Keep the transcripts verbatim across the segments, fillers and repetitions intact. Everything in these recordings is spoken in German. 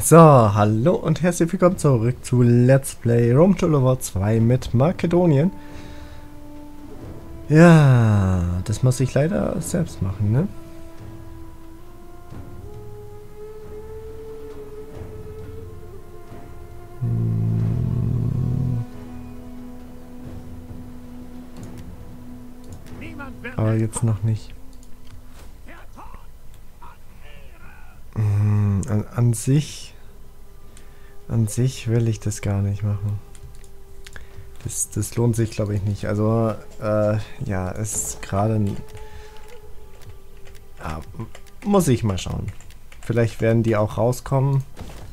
So, hallo und herzlich willkommen zurück zu Let's Play Rome Tour zwei mit Makedonien. Ja, das muss ich leider selbst machen, ne? Hm. Aber jetzt noch nicht. Hm, an, an sich... An sich will ich das gar nicht machen. Das, das lohnt sich, glaube ich, nicht. Also, äh, ja, ist gerade ein... Ja, muss ich mal schauen. Vielleicht werden die auch rauskommen.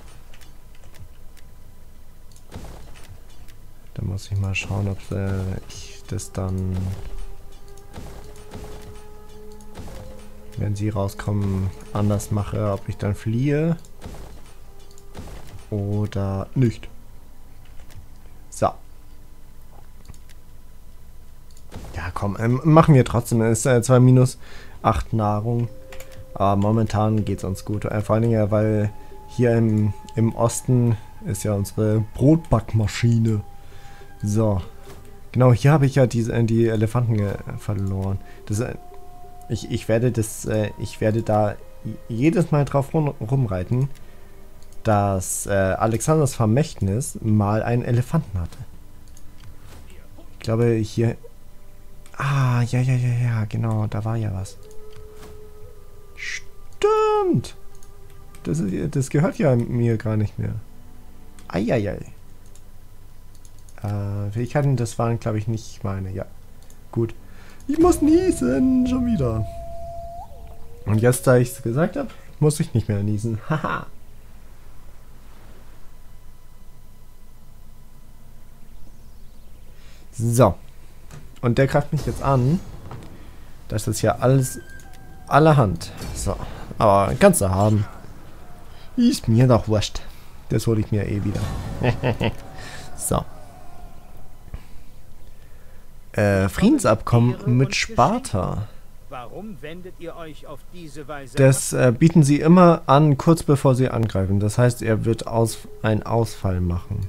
Da muss ich mal schauen, ob äh, ich das dann... Wenn sie rauskommen, anders mache, ob ich dann fliehe. Oder nicht. So. Ja, komm, ähm, machen wir trotzdem. Es ist äh, zwar minus acht Nahrung, aber momentan geht es uns gut. Äh, vor allen Dingen, weil hier im, im Osten ist ja unsere Brotbackmaschine. So. Genau, hier habe ich ja diese, die Elefanten äh, verloren. Das, äh, ich, ich werde das, äh, ich werde da jedes Mal drauf rum, rumreiten, dass äh, Alexanders Vermächtnis mal einen Elefanten hatte. Ich glaube hier... Ah, ja, ja, ja, ja, genau, da war ja was. Stimmt! Das, ist, das gehört ja mir gar nicht mehr. Eieiei. Äh, Fähigkeiten, das waren, glaube ich, nicht meine, ja. Gut. Ich muss niesen, schon wieder. Und jetzt, da ich es gesagt habe, muss ich nicht mehr niesen. Haha. So. Und der greift mich jetzt an. Das ist ja alles allerhand. So. Aber kannst du haben. Ist mir doch wurscht. Das hole ich mir eh wieder. So. Äh, Friedensabkommen mit Sparta. Warum wendet ihr euch auf diese Weise? Das äh, bieten sie immer an, kurz bevor sie angreifen. Das heißt, er wird aus einen Ausfall machen.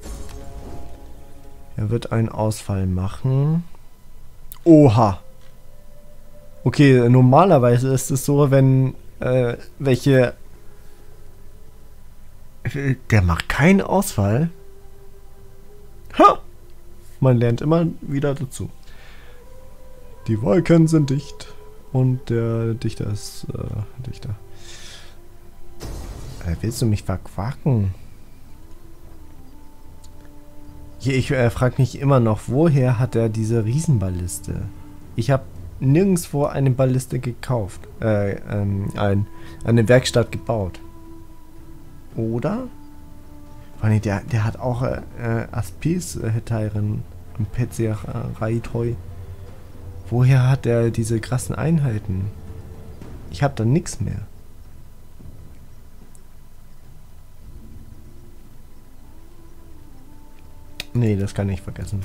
Er wird einen Ausfall machen. Oha. Okay, normalerweise ist es so, wenn äh, welche... Der macht keinen Ausfall. Ha! Man lernt immer wieder dazu. Die Wolken sind dicht. Und der Dichter ist äh, Dichter. Äh, willst du mich verquacken? Hier, ich äh, frage mich immer noch, woher hat er diese Riesenballiste? Ich habe nirgendwo eine Balliste gekauft. Äh, ähm, ein, eine Werkstatt gebaut. Oder? Nee, der, der hat auch äh, Aspis äh, Hetairen und Petzereitoi. Woher hat er diese krassen Einheiten? Ich habe da nichts mehr. Nee, das kann ich vergessen.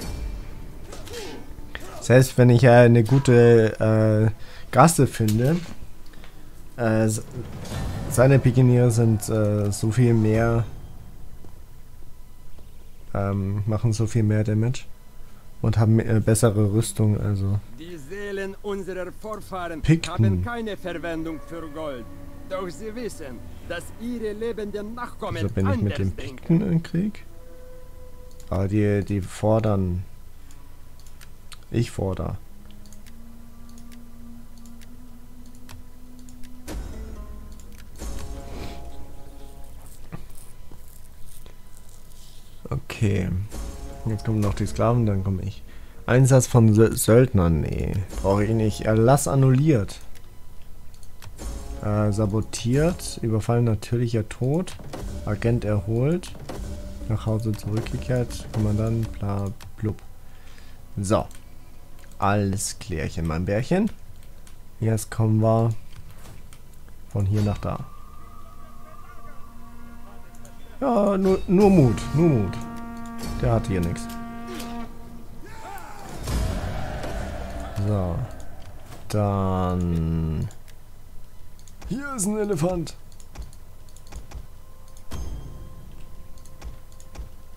Das heißt, wenn ich äh, eine gute äh, Gasse finde, äh, seine Pikiniere sind äh, so viel mehr, ähm, machen so viel mehr Damage und haben äh, bessere Rüstung, also. Die Seelen unserer Vorfahren Pikten. haben keine Verwendung für Gold. Doch sie wissen, dass ihre lebenden Nachkommen Also bin ich mit den Pikten im Krieg? Aber die, die fordern. Ich fordere. Okay. Jetzt kommen noch die Sklaven, dann komme ich. Einsatz von Söldnern, nee. Brauche ich nicht. Erlass annulliert. Äh, sabotiert. Überfallen natürlicher Tod. Agent erholt. Nach Hause zurückgekehrt. Kommandant, bla, blub. So. Alles klärchen, mein Bärchen. Jetzt kommen wir von hier nach da. Ja, nur, nur Mut, nur Mut. Der hat hier nichts. So. Dann... Hier ist ein Elefant.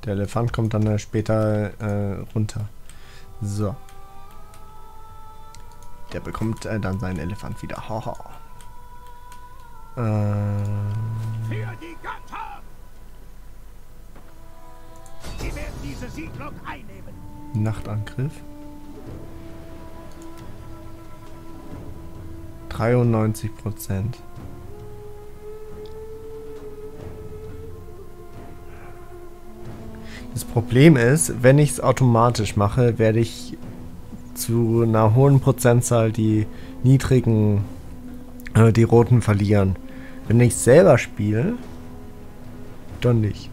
Der Elefant kommt dann äh, später äh, runter. So. Der bekommt äh, dann seinen Elefant wieder. Haha. Ähm. Für die Götter! Sie werden diese Siedlung einnehmen. Nachtangriff. dreiundneunzig Prozent. Das Problem ist, wenn ich es automatisch mache, werde ich zu einer hohen Prozentzahl die niedrigen, äh, die roten verlieren. Wenn ich selber spiele, dann nicht.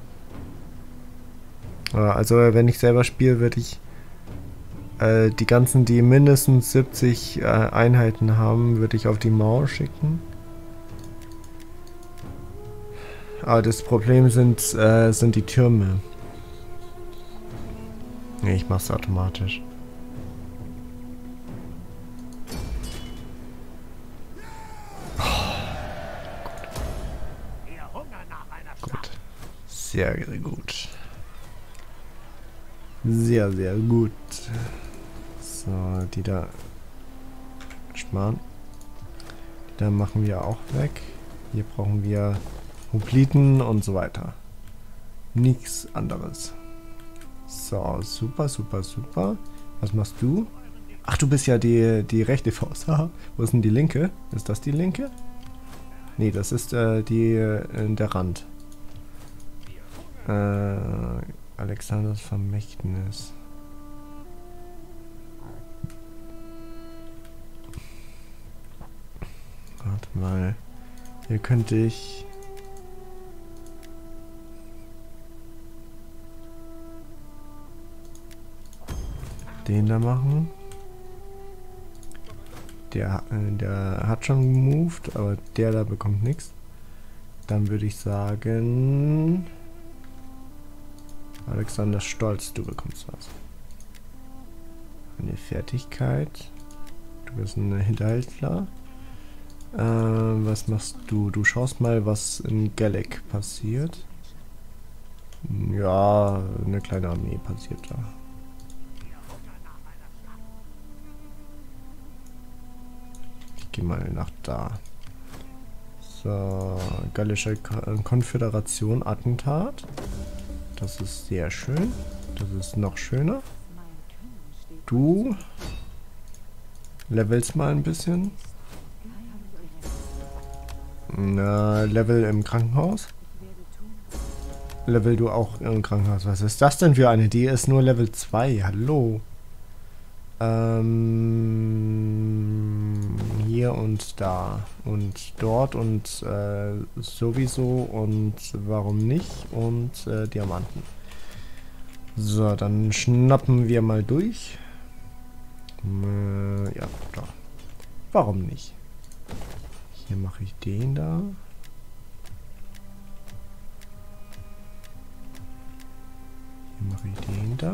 Äh, also wenn ich selber spiele, würde ich äh, die ganzen, die mindestens siebzig äh, Einheiten haben, würde ich auf die Mauer schicken. Aber das Problem sind, äh, sind die Türme. Nee, ich mach's automatisch. Gut. Sehr gut. Sehr, sehr gut. So, die da sparen. Die da machen wir auch weg. Hier brauchen wir Hopliten und so weiter. Nichts anderes. So, super, super, super. Was machst du? Ach, du bist ja die, die rechte Faust. Wo ist denn die linke? Ist das die linke? Nee, das ist äh, die in der Rand. Äh, Alexanders Vermächtnis. Warte mal. Hier könnte ich... den da machen. Der, äh, der hat schon gemoved, aber der da bekommt nichts. Dann würde ich sagen... Alexander Stolz, du bekommst was. Eine Fertigkeit. Du bist ein Hinterhältler. Äh, was machst du? Du schaust mal, was in Gallic passiert. Ja, eine kleine Armee passiert da. Ich gehe mal nach da. So, Gallische Konföderation Attentat. Das ist sehr schön. Das ist noch schöner. Du levelst mal ein bisschen. Na, Level im Krankenhaus. Level du auch im Krankenhaus. Was ist das denn für eine? Die ist nur Level zwei. Hallo. Ähm, hier und da. Und dort und äh, sowieso und warum nicht. Und äh, Diamanten. So, dann schnappen wir mal durch. Äh, ja, da. Warum nicht? Hier mache ich den da. Hier mache ich den da.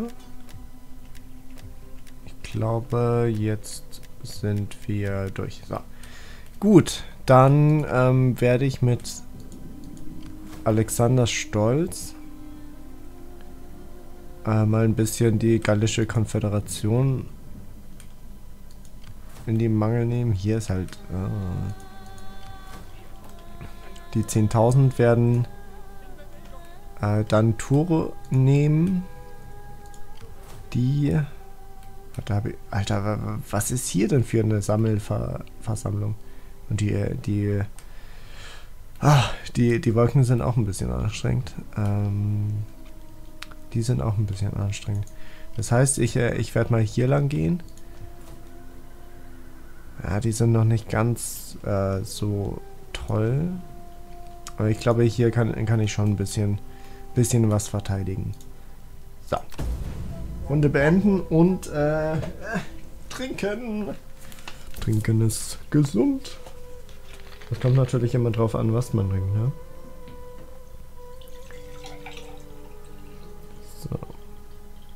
Ich glaube, jetzt sind wir durch. So. Gut, dann ähm, werde ich mit Alexanders Stolz äh, mal ein bisschen die Gallische Konföderation in die Mangel nehmen. Hier ist halt... Äh, die zehntausend werden äh, dann Tore nehmen. Die... Alter, was ist hier denn für eine Sammelversammlung? Und die, die, ah, die, die Wolken sind auch ein bisschen anstrengend. Ähm, die sind auch ein bisschen anstrengend. Das heißt, ich, ich werde mal hier lang gehen. Ja, die sind noch nicht ganz äh, so toll. Aber ich glaube, hier kann, kann ich schon ein bisschen, bisschen was verteidigen. So. Runde beenden und äh, äh, trinken. Trinken ist gesund. Das kommt natürlich immer drauf an, was man trinkt, ne? So.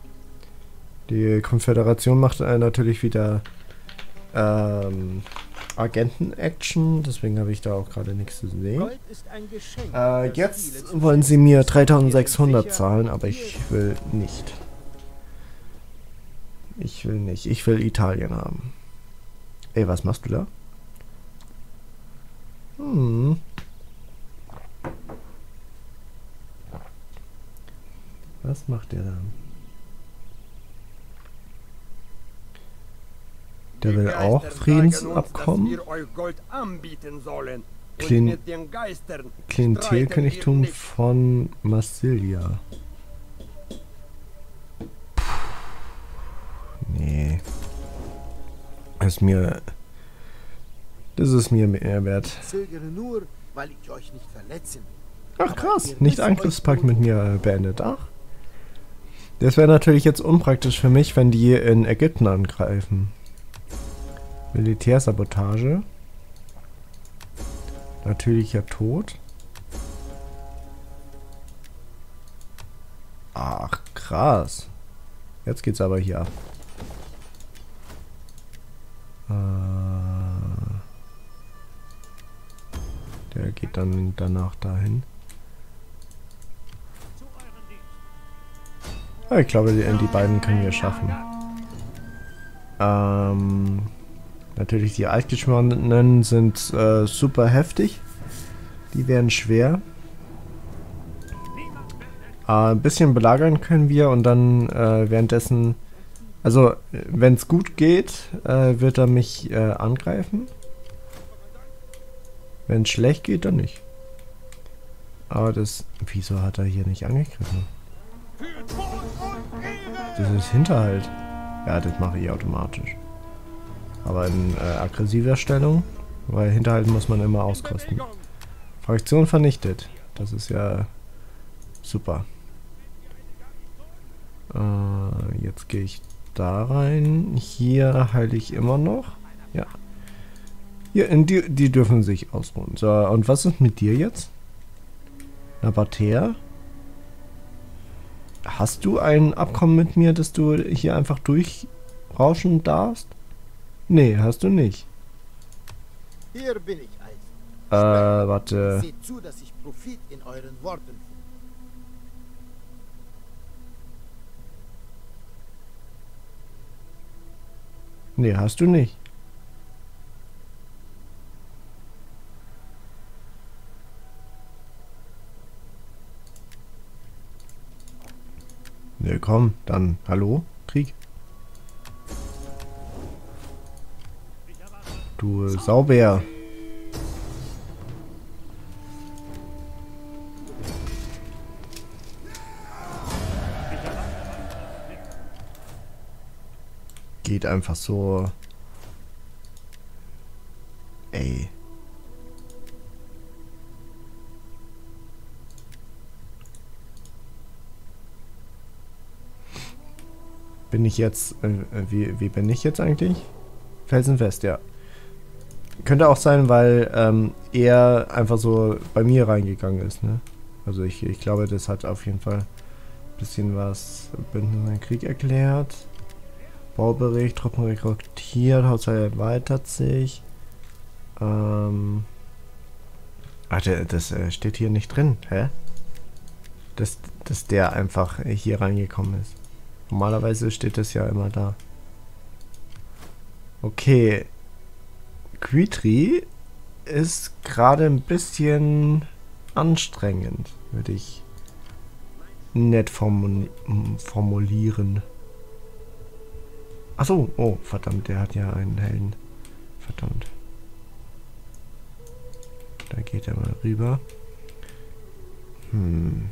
Die Konföderation macht äh, natürlich wieder ähm, Agenten-Action, deswegen habe ich da auch gerade nichts zu sehen. Gold ist ein Geschenk, Äh, das viele jetzt zu wollen sie schätzen mir wissen. dreitausendsechshundert Sicher, zahlen, aber ich will nicht. Ich will nicht. Ich will Italien haben. Ey, was machst du da? Hm. Was macht der da? Der will auch Friedensabkommen. Klin Klientelkönigtum von Marsilia. Puh. Nee. Das ist mir... Das ist mir mehr wert. Zögere nur, weil ich euch nicht verletzen. Ach krass, nicht Angriffspakt mit mir beendet. Ach. Das wäre natürlich jetzt unpraktisch für mich, wenn die in Ägypten angreifen. Militärsabotage. Natürlicher Tod. Ach, krass. Jetzt geht's aber hier ab. Äh, der geht dann danach dahin. Ja, ich glaube, die, die beiden können wir schaffen. Ähm... Natürlich, die Altgeschworenen sind äh, super heftig. Die werden schwer. Äh, ein bisschen belagern können wir und dann äh, währenddessen... Also, wenn es gut geht, äh, wird er mich äh, angreifen. Wenn es schlecht geht, dann nicht. Aber das... Wieso hat er hier nicht angegriffen? Das ist Hinterhalt. Ja, das mache ich automatisch. Aber in äh, aggressiver Stellung, weil Hinterhalten muss man immer auskosten. Fraktion vernichtet. Das ist ja super. Äh, jetzt gehe ich da rein. Hier heile ich immer noch. Ja. Hier, in die, die dürfen sich ausruhen. So, und was ist mit dir jetzt? Nabatea? Hast du ein Abkommen mit mir, dass du hier einfach durchrauschen darfst? Nee, hast du nicht. Hier bin ich, Eisen. Äh, warte. Seht zu, dass ich Profit in euren Worten finde. Nee, hast du nicht. Nee, komm, dann hallo, Krieg. Du Saubär. Geht einfach so. Ey. Bin ich jetzt, äh, wie, wie bin ich jetzt eigentlich? Felsenfest, ja. Könnte auch sein, weil ähm, er einfach so bei mir reingegangen ist, ne? Also ich, ich glaube, das hat auf jeden Fall ein bisschen was Bündnis Krieg erklärt. Baubericht, Truppen rekrutiert, Haushalt erweitert sich. Ähm. Ach, das äh, steht hier nicht drin, hä? Dass, dass der einfach hier reingekommen ist. Normalerweise steht das ja immer da. Okay. Quitri ist gerade ein bisschen anstrengend, würde ich nett formu formulieren. Achso, oh, verdammt, der hat ja einen Helden. Verdammt. Da geht er mal rüber. Hm.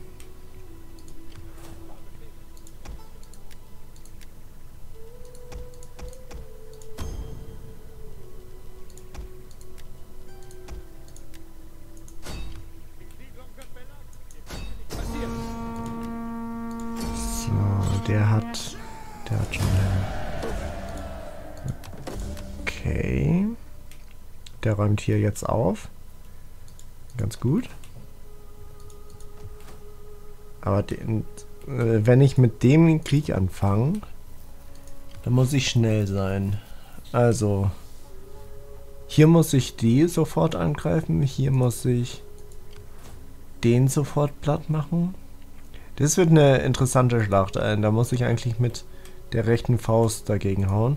Der hat... Der hat schon... Okay. Der räumt hier jetzt auf. Ganz gut. Aber den, äh, wenn ich mit dem Krieg anfange, dann muss ich schnell sein. Also... Hier muss ich die sofort angreifen. Hier muss ich den sofort platt machen. Das wird eine interessante Schlacht. Da muss ich eigentlich mit der rechten Faust dagegen hauen.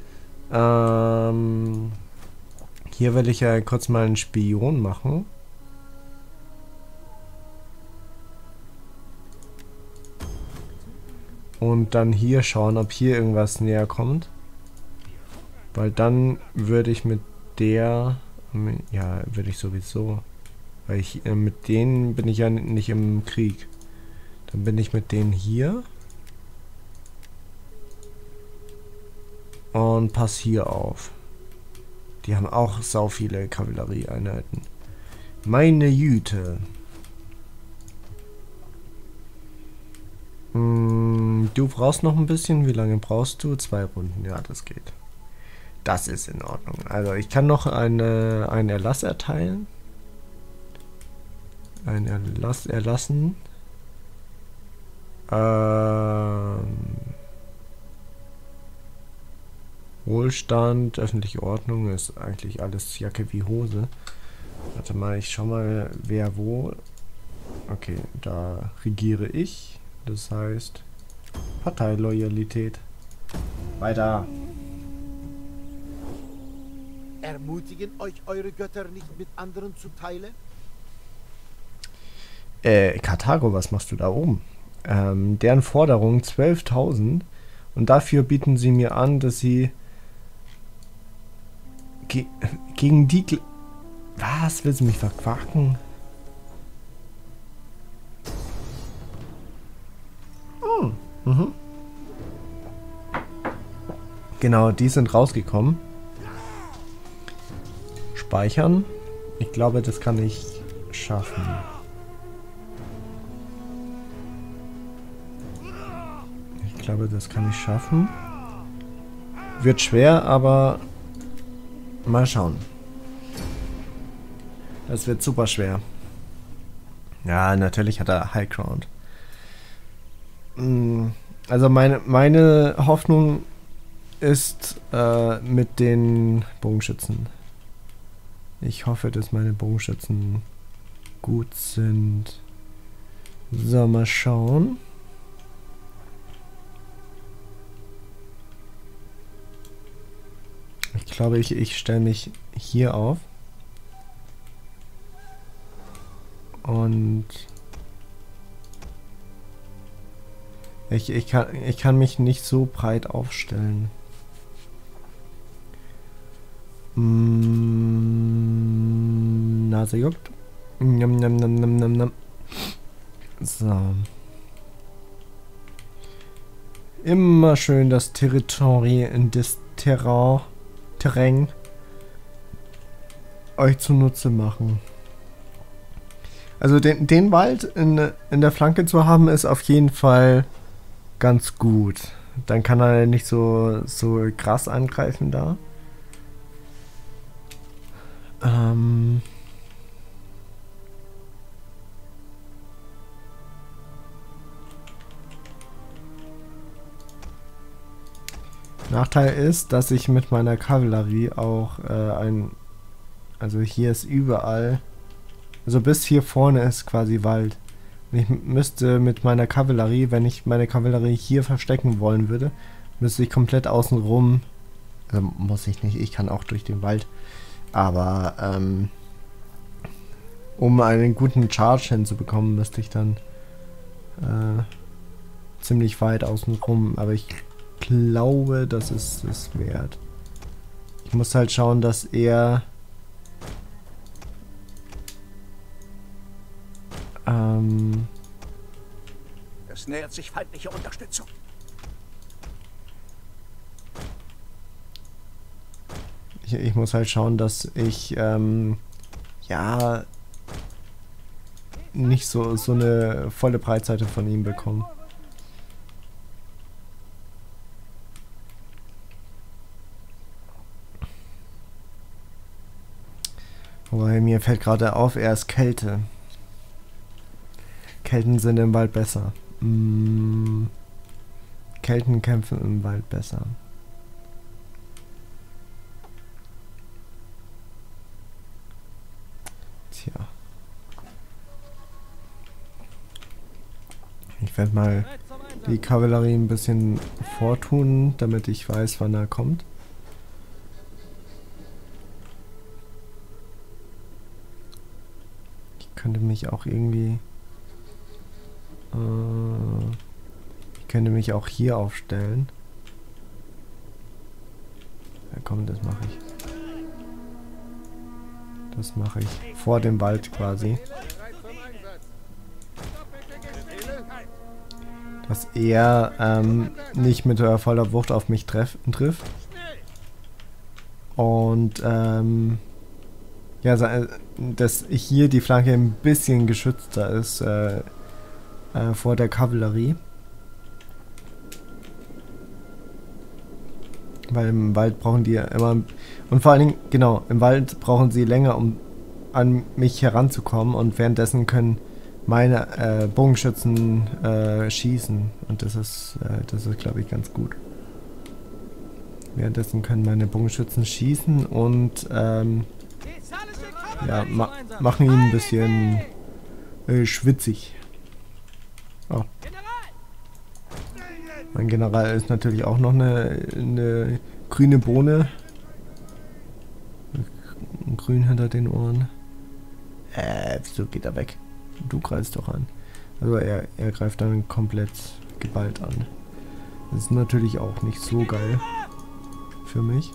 Ähm, hier will ich ja kurz mal einen Spion machen. Und dann hier schauen, ob hier irgendwas näher kommt. Weil dann würde ich mit der... Ja, würde ich sowieso. Weil ich äh, mit denen bin ich ja nicht im Krieg. Dann bin ich mit denen hier. Und pass hier auf. Die haben auch sau viele Kavallerieeinheiten. Meine Güte. Hm, du brauchst noch ein bisschen. Wie lange brauchst du? Zwei Runden. Ja, das geht. Das ist in Ordnung. Also ich kann noch eine, einen Erlass erteilen. Ein Erlass erlassen. Ähm, Wohlstand, öffentliche Ordnung ist eigentlich alles Jacke wie Hose. Warte mal, ich schau mal, wer wo. Okay, da regiere ich. Das heißt Parteiloyalität. Weiter. Ermutigen euch eure Götter nicht mit anderen zu teilen? Äh, Karthago, was machst du da oben? Ähm, deren Forderung zwölftausend und dafür bieten sie mir an, dass sie ge gegen die... Gl was? Willst du mich verquaken? Hm. Mhm. Genau, die sind rausgekommen. Speichern. Ich glaube, das kann ich schaffen. Ich glaube, das kann ich schaffen. Wird schwer, aber mal schauen. Das wird super schwer. Ja, natürlich hat er High Ground. Also meine, meine Hoffnung ist äh, mit den Bogenschützen. Ich hoffe, dass meine Bogenschützen gut sind. So, mal schauen. Ich glaube, ich, ich stelle mich hier auf. Und ich, ich, kann, ich kann mich nicht so breit aufstellen. Mm, Nase juckt. Nam, nam, nam, nam, nam, nam. So. Immer schön das Territorium, das Terrain, Terrain euch zunutze machen. Also den, den Wald in, in der Flanke zu haben, ist auf jeden Fall ganz gut. Dann kann er nicht so, so krass angreifen da. Ähm... Nachteil ist, dass ich mit meiner Kavallerie auch äh, ein... Also hier ist überall... Also bis hier vorne ist quasi Wald. Und ich müsste mit meiner Kavallerie, wenn ich meine Kavallerie hier verstecken wollen würde, müsste ich komplett außenrum... Also muss ich nicht, ich kann auch durch den Wald. Aber ähm, um einen guten Charge hinzubekommen, müsste ich dann äh, ziemlich weit außenrum. Aber ich glaube, das ist es wert. Ich muss halt schauen, dass er ähm, Es nähert sich feindliche Unterstützung. ich, ich muss halt schauen, dass ich ähm, ja nicht so, so eine volle Breitseite von ihm bekomme. Wobei mir fällt gerade auf, er ist Kälte. Kelten sind im Wald besser. Mm. Kelten kämpfen im Wald besser. Ich werde mal die Kavallerie ein bisschen vortun, damit ich weiß, wann er kommt. Ich könnte mich auch irgendwie... Äh, ich könnte mich auch hier aufstellen. Ja komm, das mache ich. Das mache ich. Vor dem Wald quasi. Dass er ähm, nicht mit äh, voller Wucht auf mich treff trifft. Und ähm, ja, dass hier die Flanke ein bisschen geschützter ist äh, äh, vor der Kavallerie. Weil im Wald brauchen die ja immer... Und vor allen Dingen, genau, im Wald brauchen sie länger, um an mich heranzukommen. Und währenddessen können meine äh, Bogenschützen äh, schießen. Und das ist, äh, das ist, glaube ich, ganz gut. Währenddessen können meine Bogenschützen schießen und ähm, ja, ma machen ihn ein bisschen äh, schwitzig. Oh. Mein General ist natürlich auch noch eine, eine grüne Bohne. Grün hinter den Ohren. Äh, wieso geht er weg? Du greifst doch an. Also er, er greift dann komplett geballt an. Das ist natürlich auch nicht so geil für mich.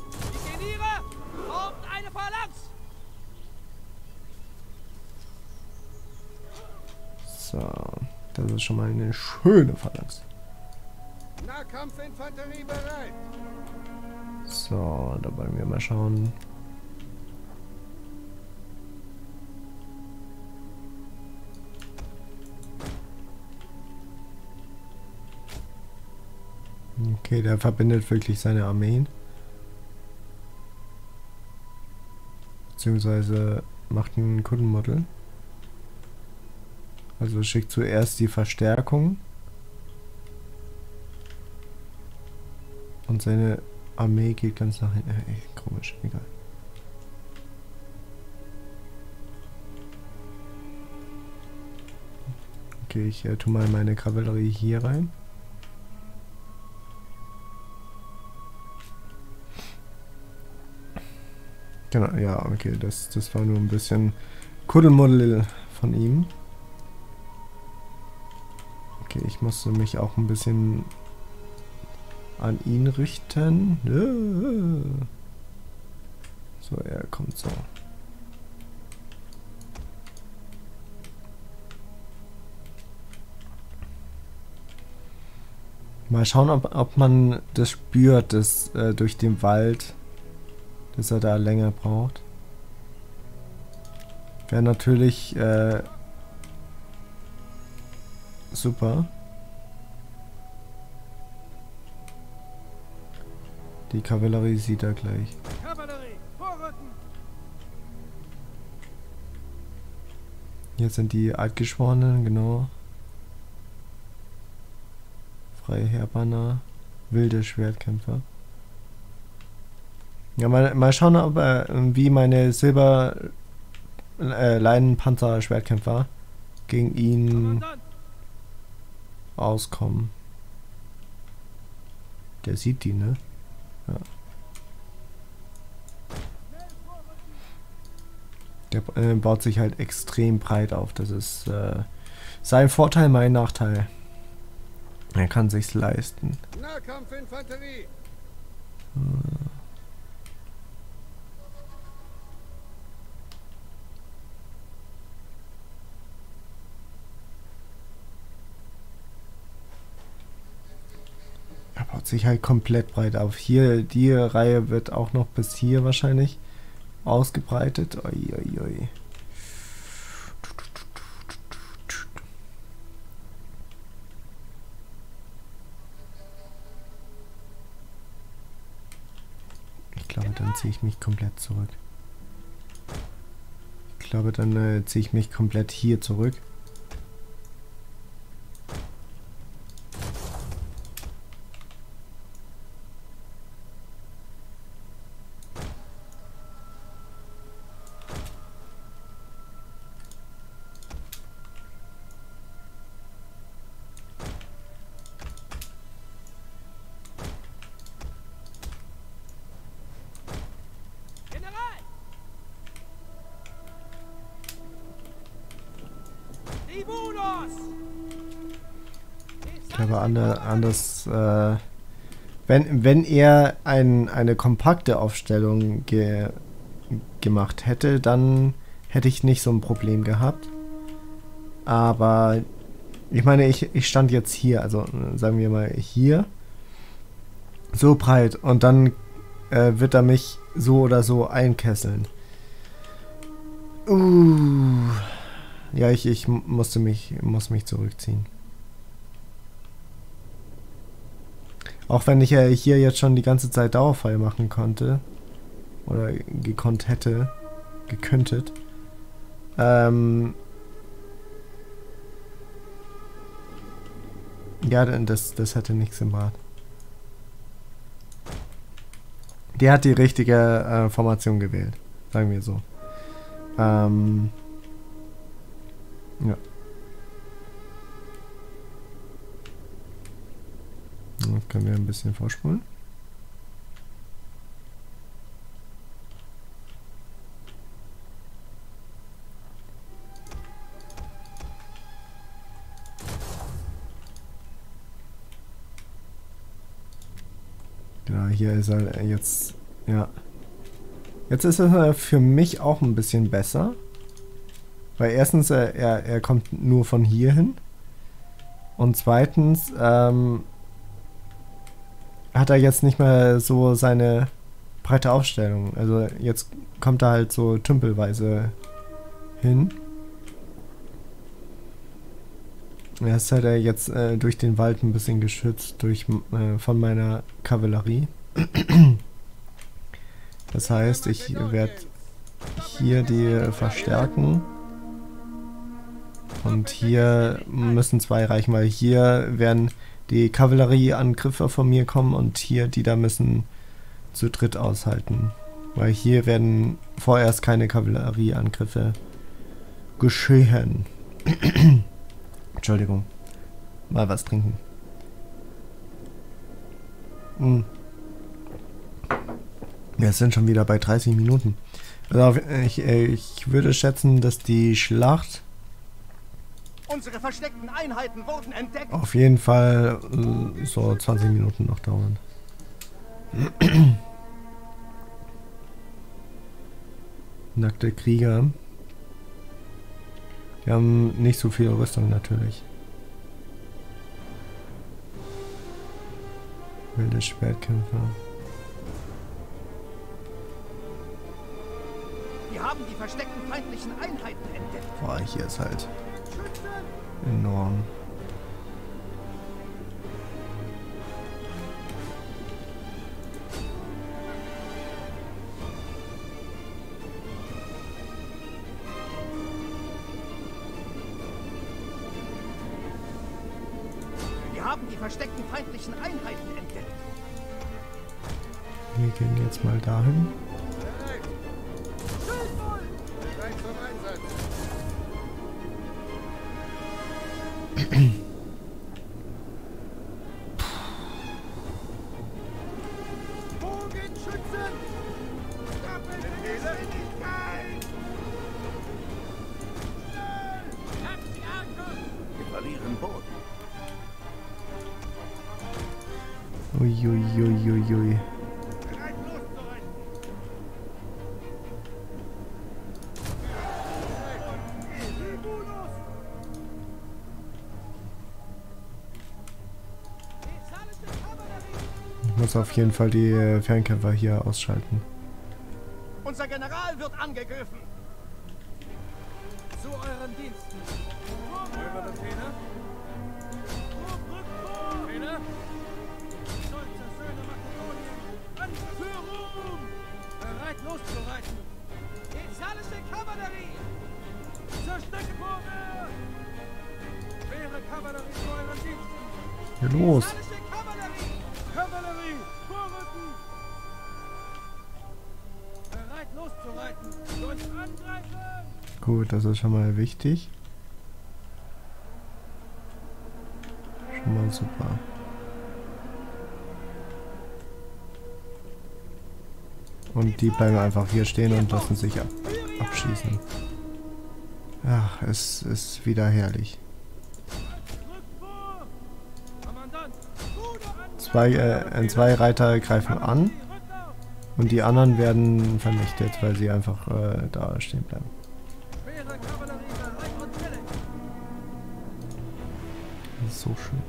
So, das ist schon mal eine schöne Phalanx. Nahkampfinfanterie bereit. So, da wollen wir mal schauen. Okay, der verbindet wirklich seine Armeen. Beziehungsweise macht ein Kuddelmuddel. Also schickt zuerst die Verstärkung. Und seine Armee geht ganz nach hinten. Äh, komisch, egal. Okay, ich äh, tue mal meine Kavallerie hier rein. Genau, ja, okay, das, das war nur ein bisschen Kuddelmuddel von ihm. Okay, ich musste mich auch ein bisschen an ihn richten. So, er kommt so. Mal schauen, ob, ob man das spürt, dass äh, durch den Wald, dass er da länger braucht. Wäre natürlich äh, super. Die Kavallerie sieht er gleich. Kavallerie, vorrücken. Jetzt sind die Altgeschworenen, genau. Freiherrbanner, wilde Schwertkämpfer. Ja, mal, mal schauen, ob, äh, wie meine Silber äh, Leinenpanzer Schwertkämpfer gegen ihn auskommen. Der sieht die, ne? Ja. Der äh, baut sich halt extrem breit auf. Das ist äh, sein Vorteil, mein Nachteil. Er kann sich's leisten. Nahkampfinfanterie. Hm. Er baut sich halt komplett breit auf. Hier, die Reihe wird auch noch bis hier wahrscheinlich ausgebreitet. Oi, oi, oi. Ich glaube, dann ziehe ich mich komplett zurück. Ich glaube, dann äh, ziehe ich mich komplett hier zurück. Ich glaube, anders, äh, wenn, wenn er ein, eine kompakte Aufstellung ge, gemacht hätte, dann hätte ich nicht so ein Problem gehabt. Aber ich meine, ich, ich stand jetzt hier, also sagen wir mal hier, so breit und dann äh, wird er mich so oder so einkesseln. Uh, ja, ich, ich musste mich, muss mich zurückziehen. Auch wenn ich ja hier jetzt schon die ganze Zeit Dauerfall machen konnte. Oder gekonnt hätte. Gekönntet. Ähm. Ja, das, das hätte nichts gebracht. Der hat die richtige äh, Formation gewählt. Sagen wir so. Ähm. Ja. Jetzt können wir ein bisschen vorspulen. Genau, hier ist er jetzt, ja. Jetzt ist er für mich auch ein bisschen besser. Weil erstens, er, er, er kommt nur von hier hin. Und zweitens, ähm, hat er jetzt nicht mehr so seine breite Aufstellung. Also jetzt kommt er halt so tümpelweise hin. Er ist halt jetzt äh, durch den Wald ein bisschen geschützt durch äh, von meiner Kavallerie. Das heißt, ich werde hier die verstärken. Und hier müssen zwei reichen, weil hier werden die Kavallerieangriffe von mir kommen und hier, die da müssen zu dritt aushalten. Weil hier werden vorerst keine Kavallerieangriffe geschehen. Entschuldigung. Mal was trinken. Hm. Wir sind schon wieder bei dreißig Minuten. Also ich, ich würde schätzen, dass die Schlacht Unsere versteckten Einheiten wurden entdeckt. auf jeden Fall äh, so zwanzig Minuten noch dauern. Nackte Krieger. Die haben nicht so viel Rüstung natürlich. Wilde Schwertkämpfer. Wir haben die versteckten feindlichen Einheiten entdeckt. Boah, hier ist halt enorm. Wir haben die versteckten feindlichen Einheiten entdeckt. Wir gehen jetzt mal dahin. Uiuiuiui. Ich muss auf jeden Fall die äh, Fernkämpfer hier ausschalten. Unser General wird angegriffen. Zu euren Diensten. Eure Befehle? Befehle? Stolze Söhne Makedonien. Anführung! Bereit loszureiten. Thessalische Kavallerie! Zur Strecke vorwärts! Schwere Kavallerie zu euren Diensten. Hier los! Thessalische Kavallerie! Kavallerie! Vorrücken! Bereit loszureiten! Durch Angreifen! Gut, das ist schon mal wichtig. Schon mal super. Und die bleiben einfach hier stehen und lassen sich ab abschießen. Ach, es ist wieder herrlich. Zwei, äh, zwei Reiter greifen an und die anderen werden vernichtet, weil sie einfach äh, da stehen bleiben. Das ist so schön.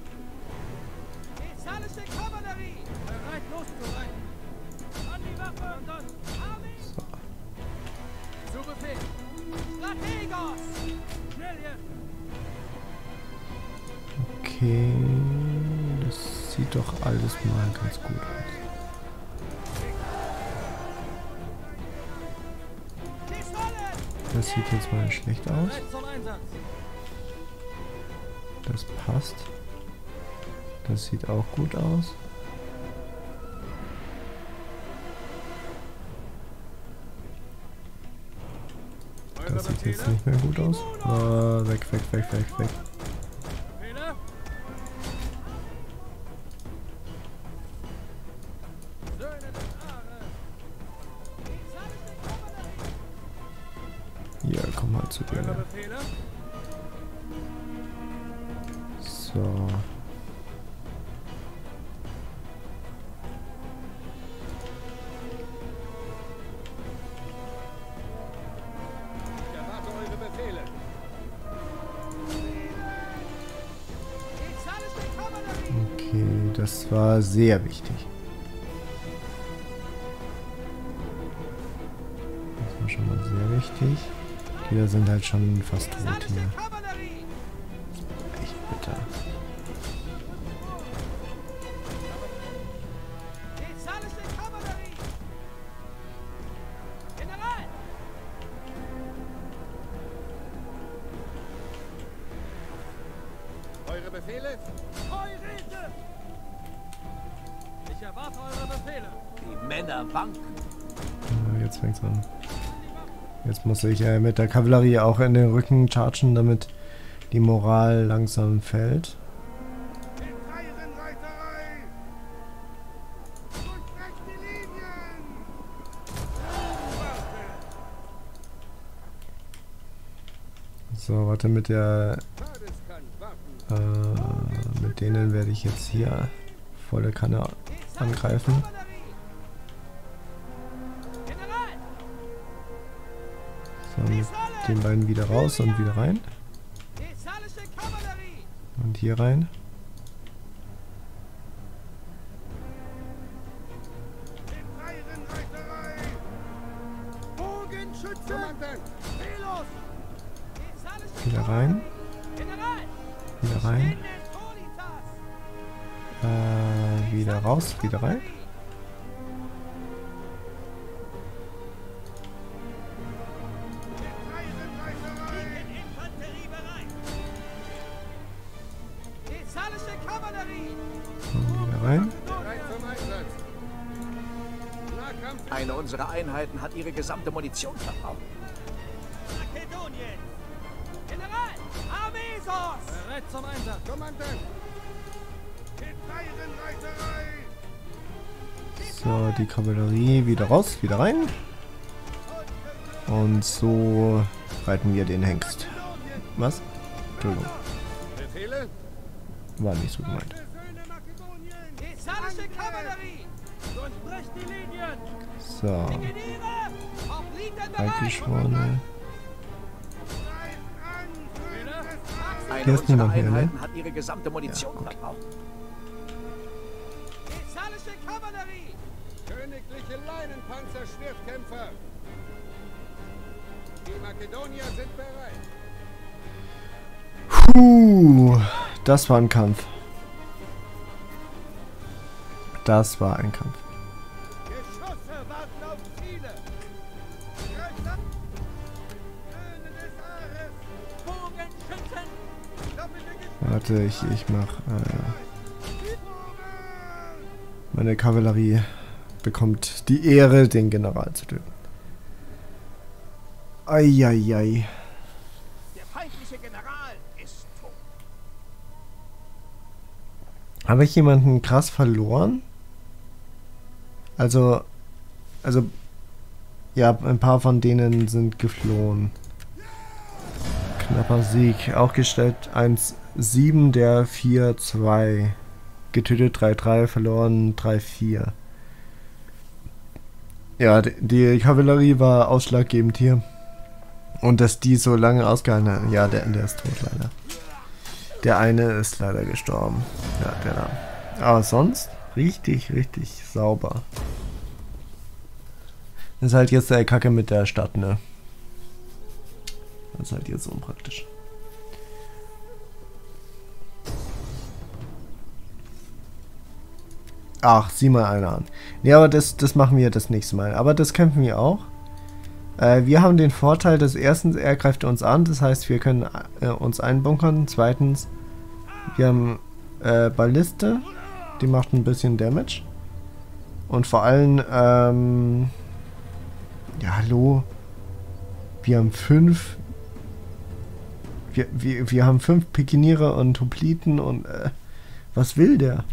Okay, das sieht doch alles mal ganz gut aus. Das sieht jetzt mal schlecht aus. Das passt. Das sieht auch gut aus. Das sieht jetzt nicht mehr gut aus. Oh, weg, weg, weg, weg, weg. Hier, komm mal zu dir. So. Okay, das war sehr wichtig. Das war schon mal sehr wichtig. Die da sind halt schon fast tot hier. Echt bitter. Eure Befehle? Eurete! Ich erwarte eure Befehle. Die Männer wanken. Ja, jetzt fängt's an. Jetzt muss ich äh, mit der Kavallerie auch in den Rücken chargen, damit die Moral langsam fällt. So, warte, mit der äh, mit denen werde ich jetzt hier volle Kanne angreifen. So, mit den beiden wieder raus und wieder rein. Und hier rein. Wieder rein. Wieder rein. Äh, wieder raus, wieder rein. Und wieder rein. Eine unserer Einheiten hat ihre gesamte Munition verbraucht. General! Armeesos! Bereit zum Einsatz! Kommandant! So, die Kavallerie wieder raus, wieder rein. Und so reiten wir den Hengst. Was? Entschuldigung. Befehle? War nicht so gemeint. Thessalische Kavallerie! Durchbricht die Linien! So. Legionäre! Auf Linien Eingeschworene. Eine Hier ist unserer niemand mehr, ne? Einheiten hat ihre gesamte Munition Ja, gut. verbraucht. Thessalische Kavallerie! Königliche Leinenpanzer-Schwertkämpfer! Die Makedonier sind bereit! Puh, das war ein Kampf. Das war ein Kampf. Geschosse warten auf Ziele! Bogenschützen! Warte, ich, ich mach. Äh, meine Kavallerie bekommt die Ehre, den General zu töten. Eieiei. Der feindliche General ist tot. Habe ich jemanden krass verloren? Also, also, ja, ein paar von denen sind geflohen. Knapper Sieg. Auch gestellt eins sieben, der vier zwei. Getötet drei drei, verloren drei vier. Ja, die, die Kavallerie war ausschlaggebend hier. Und dass die so lange ausgehalten haben. Ja, der, der ist tot leider. Der eine ist leider gestorben. Ja, der da. Aber sonst richtig, richtig sauber. Das ist halt jetzt der Kacke mit der Stadt, ne? Das ist halt jetzt unpraktisch. Ach, sieh mal einer an. Ne, aber das, das machen wir das nächste Mal. Aber das kämpfen wir auch. Äh, wir haben den Vorteil, dass erstens, er greift uns an. Das heißt, wir können äh, uns einbunkern. Zweitens, wir haben äh, Balliste. Die macht ein bisschen Damage. Und vor allem, ähm... ja, hallo. Wir haben fünf... Wir, wir, wir haben fünf Pikiniere und Hopliten und... Äh, was will der?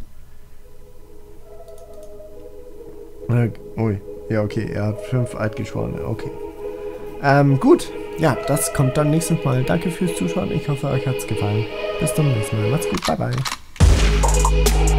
Äh, ui. Ja, okay. Er hat fünf Eidgeschworene. Okay. Ähm, gut. Ja, das kommt dann nächstes Mal. Danke fürs Zuschauen. Ich hoffe, euch hat es gefallen. Bis zum nächsten Mal. Macht's gut. Bye, bye.